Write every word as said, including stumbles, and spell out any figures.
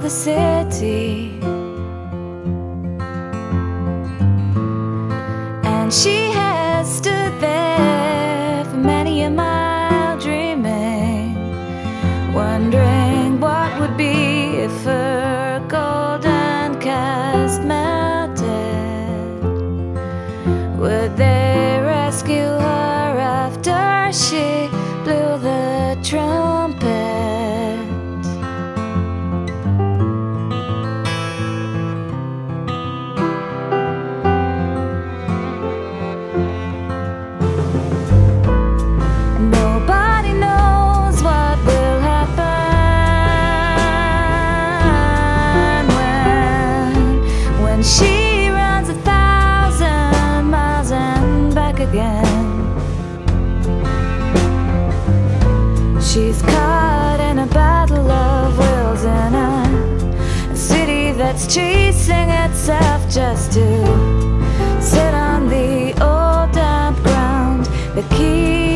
the city, and she has stood there for many a mile, dreaming, wondering what would be if her golden cast melted. Would they rescue her after she blew the trumpet? Nobody knows what will happen when, when she runs a thousand miles and back again. She's caught in a battle of wills in a, a city that's chasing itself just to sit on the old damp ground that keeps